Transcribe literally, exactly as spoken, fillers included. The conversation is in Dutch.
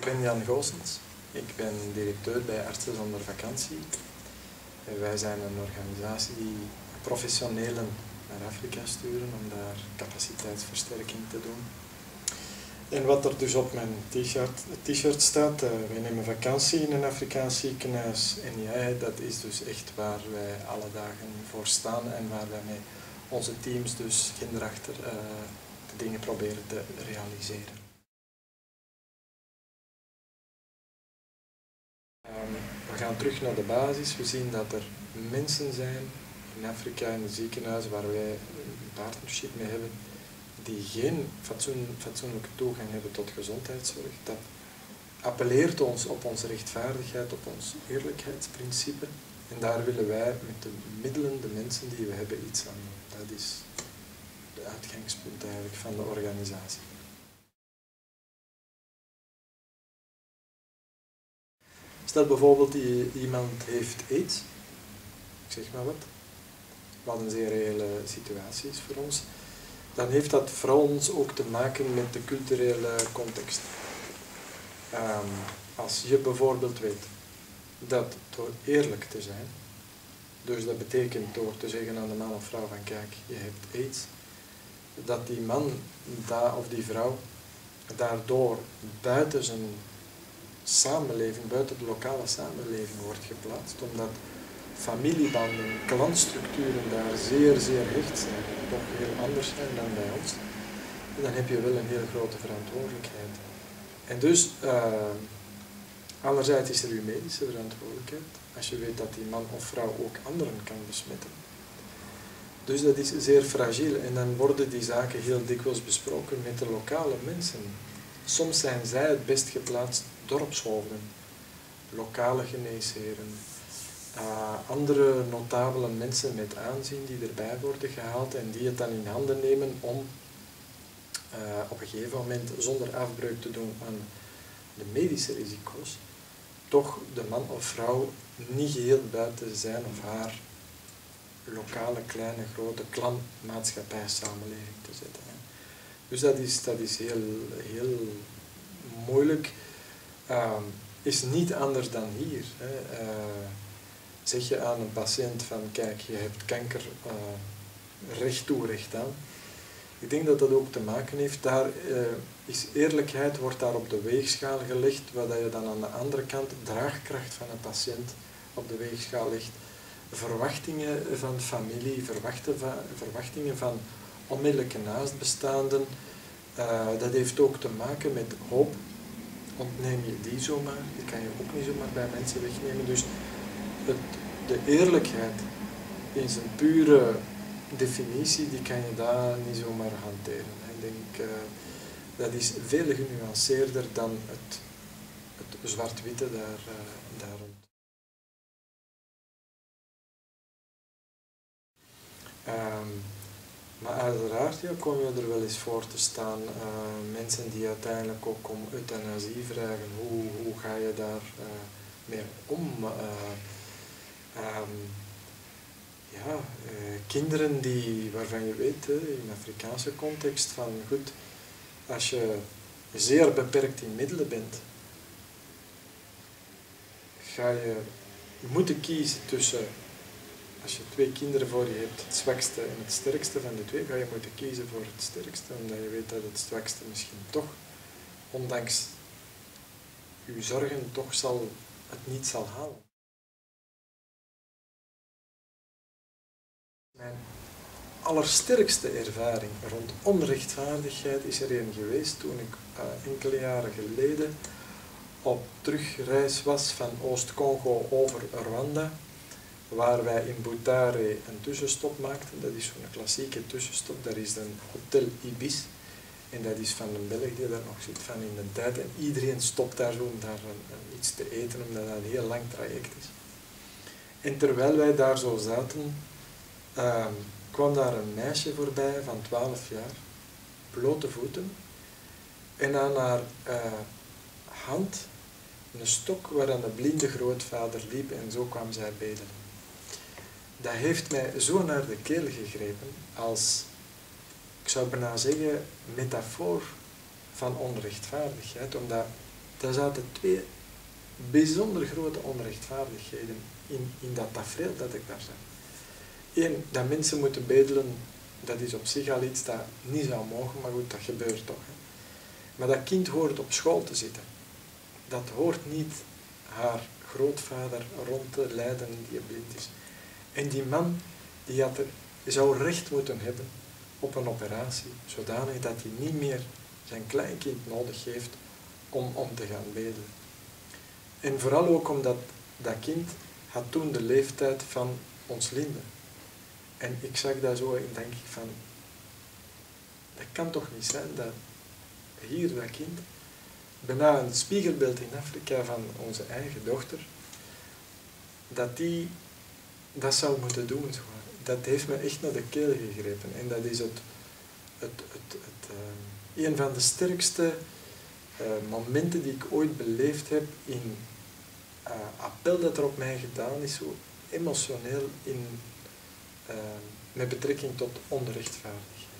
Ik ben Jan Goossens. Ik ben directeur bij Artsen zonder Vakantie. Wij zijn een organisatie die professionelen naar Afrika sturen om daar capaciteitsversterking te doen. En wat er dus op mijn t-shirt staat, uh, wij nemen vakantie in een Afrikaans ziekenhuis. En ja, dat is dus echt waar wij alle dagen voor staan en waar wij met onze teams dus kinderachter uh, de dingen proberen te realiseren. Um, we gaan terug naar de basis. We zien dat er mensen zijn in Afrika in de ziekenhuizen waar wij een partnership mee hebben, die geen fatsoen, fatsoenlijke toegang hebben tot gezondheidszorg. Dat appelleert ons op onze rechtvaardigheid, op ons eerlijkheidsprincipe. En daar willen wij met de middelen, de mensen die we hebben, iets aan doen. Dat is de uitgangspunt eigenlijk van de organisatie. Stel bijvoorbeeld iemand heeft aids, ik zeg maar wat, wat een zeer reële situatie is voor ons, dan heeft dat voor ons ook te maken met de culturele context. Um, als je bijvoorbeeld weet dat door eerlijk te zijn, dus dat betekent door te zeggen aan de man of vrouw van kijk, je hebt aids, dat die man da, of die vrouw daardoor buiten zijn samenleving, buiten de lokale samenleving wordt geplaatst, omdat familiebanden, klantstructuren daar zeer, zeer hecht zijn, toch heel anders zijn dan bij ons, dan heb je wel een heel grote verantwoordelijkheid. En dus, uh, anderzijds is er uw medische verantwoordelijkheid, als je weet dat die man of vrouw ook anderen kan besmetten. Dus dat is zeer fragiel en dan worden die zaken heel dikwijls besproken met de lokale mensen. Soms zijn zij het best geplaatst dorpshoofden, lokale geneesheren, uh, andere notabele mensen met aanzien die erbij worden gehaald en die het dan in handen nemen om uh, op een gegeven moment zonder afbreuk te doen aan de medische risico's, toch de man of vrouw niet geheel buiten zijn of haar lokale, kleine, grote klanmaatschappijsamenleving te zetten. Dus dat is, dat is heel, heel moeilijk. Uh, is niet anders dan hier. Hè. Uh, zeg je aan een patiënt van kijk, je hebt kanker, uh, recht toe, recht aan. Ik denk dat dat ook te maken heeft, daar uh, is eerlijkheid, wordt daar op de weegschaal gelegd, waar je dan aan de andere kant draagkracht van een patiënt op de weegschaal legt. Verwachtingen van familie, verwachtingen van onmiddellijke naastbestaanden, uh, dat heeft ook te maken met hoop. Ontneem je die zomaar, die kan je ook niet zomaar bij mensen wegnemen. Dus het, de eerlijkheid in zijn pure definitie, die kan je daar niet zomaar hanteren. Ik denk, uh, dat is veel genuanceerder dan het, het zwart-witte daar, uh, daar rond. Um, maar uiteraard ja, kom je er wel eens voor te staan. Uh, mensen die uiteindelijk ook om euthanasie vragen, hoe, hoe ga je daar uh, mee om? Uh, um, ja, uh, kinderen die, waarvan je weet, uh, in Afrikaanse context, van goed, als je zeer beperkt in middelen bent, ga je moeten kiezen tussen, als je twee kinderen voor je hebt, het zwakste en het sterkste van de twee, ga je moeten kiezen voor het sterkste, omdat je weet dat het zwakste misschien toch, ondanks je zorgen, toch zal, het niet zal halen. Mijn allersterkste ervaring rond onrechtvaardigheid is er een geweest toen ik uh, enkele jaren geleden op terugreis was van Oost-Congo over Rwanda, waar wij in Butare een tussenstop maakten. Dat is zo'n klassieke tussenstop, daar is een Hotel Ibis. En dat is van een Belg die daar nog zit van in de tijd. En iedereen stopt daar zo om daar een, een, iets te eten, omdat dat een heel lang traject is. En terwijl wij daar zo zaten, uh, kwam daar een meisje voorbij van twaalf jaar, blote voeten. En aan haar uh, hand een stok waaraan een blinde grootvader liep en zo kwam zij bedelen. Dat heeft mij zo naar de keel gegrepen als, ik zou bijna zeggen, metafoor van onrechtvaardigheid, omdat daar zaten twee bijzonder grote onrechtvaardigheden in, in dat tafereel dat ik daar zag. Eén, dat mensen moeten bedelen, dat is op zich al iets dat niet zou mogen, maar goed, dat gebeurt toch. Hè. Maar dat kind hoort op school te zitten. Dat hoort niet haar grootvader rond te leiden die blind is. En die man die had er, zou recht moeten hebben op een operatie, zodanig dat hij niet meer zijn kleinkind nodig heeft om, om te gaan bedelen. En vooral ook omdat dat kind had toen de leeftijd van ons Linde. En ik zag dat zo en denk ik van, dat kan toch niet zijn dat hier dat kind, bijna een spiegelbeeld in Afrika van onze eigen dochter, dat die dat zou moeten doen. Zo. Dat heeft me echt naar de keel gegrepen. En dat is het, het, het, het, uh, een van de sterkste uh, momenten die ik ooit beleefd heb in uh, appel dat er op mij gedaan is, zo emotioneel in, uh, met betrekking tot onrechtvaardig.